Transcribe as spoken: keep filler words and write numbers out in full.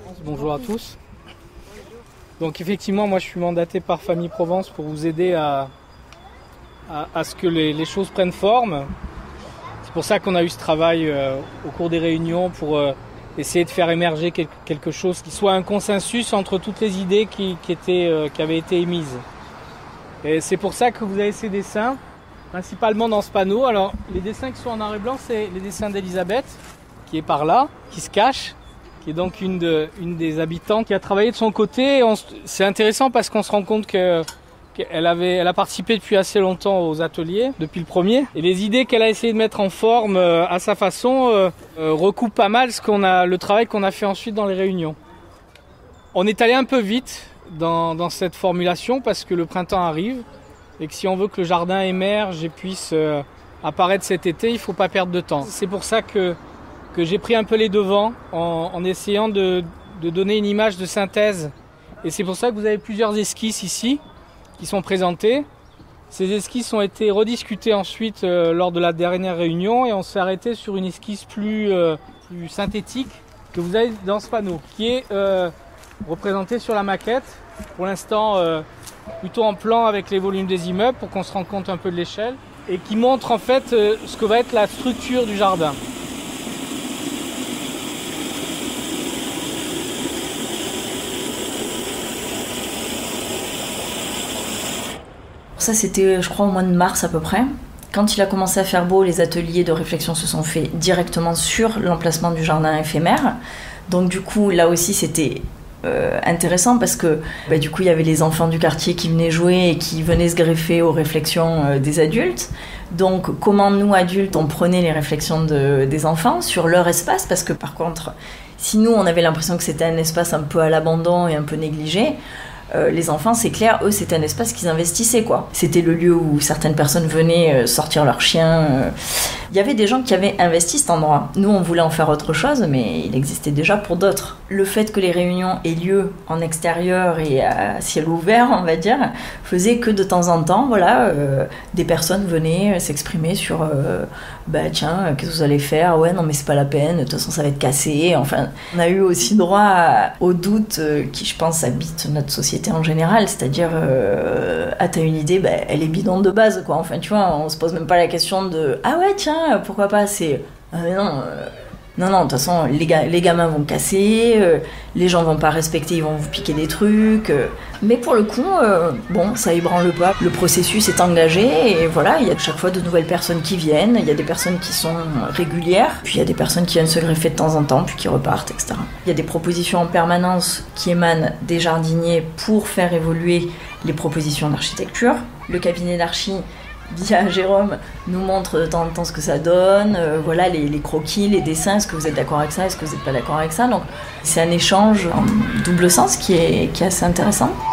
Bonjour à tous. Donc effectivement, moi je suis mandaté par Famille Provence pour vous aider à, à, à ce que les, les choses prennent forme. C'est pour ça qu'on a eu ce travail euh, au cours des réunions pour euh, essayer de faire émerger quelque, quelque chose qui soit un consensus entre toutes les idées qui, qui, étaient, euh, qui avaient été émises. Et c'est pour ça que vous avez ces dessins, principalement dans ce panneau. Alors les dessins qui sont en noir et blanc, c'est les dessins d'Elisabeth, qui est par là, qui se cache, qui est donc une, de, une des habitantes qui a travaillé de son côté. On, c'est intéressant parce qu'on se rend compte que, qu'elle avait, elle a participé depuis assez longtemps aux ateliers, depuis le premier. Et les idées qu'elle a essayé de mettre en forme euh, à sa façon euh, euh, recoupent pas mal ce qu'on a, le travail qu'on a fait ensuite dans les réunions. On est allé un peu vite dans, dans cette formulation parce que le printemps arrive et que si on veut que le jardin émerge et puisse euh, apparaître cet été, il ne faut pas perdre de temps. C'est pour ça que que j'ai pris un peu les devants en, en essayant de, de donner une image de synthèse. Et c'est pour ça que vous avez plusieurs esquisses ici qui sont présentées. Ces esquisses ont été rediscutées ensuite euh, lors de la dernière réunion et on s'est arrêté sur une esquisse plus, euh, plus synthétique que vous avez dans ce panneau, qui est euh, représentée sur la maquette. Pour l'instant, euh, plutôt en plan avec les volumes des immeubles pour qu'on se rende compte un peu de l'échelle et qui montre en fait euh, ce que va être la structure du jardin. Ça, c'était, je crois, au mois de mars à peu près. Quand il a commencé à faire beau, les ateliers de réflexion se sont faits directement sur l'emplacement du jardin éphémère. Donc du coup, là aussi, c'était euh, intéressant parce que bah, du coup, il y avait les enfants du quartier qui venaient jouer et qui venaient se greffer aux réflexions euh, des adultes. Donc comment nous, adultes, on prenait les réflexions de, des enfants sur leur espace, parce que par contre, si nous, on avait l'impression que c'était un espace un peu à l'abandon et un peu négligé, Euh, les enfants, c'est clair, eux, c'était un espace qu'ils investissaient, quoi. C'était le lieu où certaines personnes venaient euh, sortir leurs chiens. Euh. Il y avait des gens qui avaient investi cet endroit. Nous, on voulait en faire autre chose, mais il existait déjà pour d'autres. Le fait que les réunions aient lieu en extérieur et à ciel ouvert, on va dire, faisait que de temps en temps, voilà, euh, des personnes venaient s'exprimer sur euh, bah tiens, qu'est-ce que vous allez faire? Ouais, non, mais c'est pas la peine, de toute façon, ça va être cassé. Enfin, on a eu aussi droit à, aux doutes euh, qui, je pense, habitent notre société en général, c'est-à-dire euh, ah t'as une idée, bah, elle est bidon de base, quoi. Enfin, tu vois, on se pose même pas la question de ah ouais tiens, pourquoi pas, c'est ah mais non euh... non non, de toute façon les, ga- les gamins vont casser, euh, les gens vont pas respecter, ils vont vous piquer des trucs, euh... mais pour le coup euh, bon, ça ébranle pas, le processus est engagé et voilà, il y a chaque fois de nouvelles personnes qui viennent, il y a des personnes qui sont régulières, puis il y a des personnes qui viennent se greffer de temps en temps puis qui repartent, et cetera. Il y a des propositions en permanence qui émanent des jardiniers pour faire évoluer les propositions d'architecture. Le cabinet d'archi via Jérôme nous montre de temps en temps ce que ça donne, euh, voilà les, les croquis, les dessins, est-ce que vous êtes d'accord avec ça, est-ce que vous n'êtes pas d'accord avec ça. Donc c'est un échange en double sens qui est, qui est assez intéressant.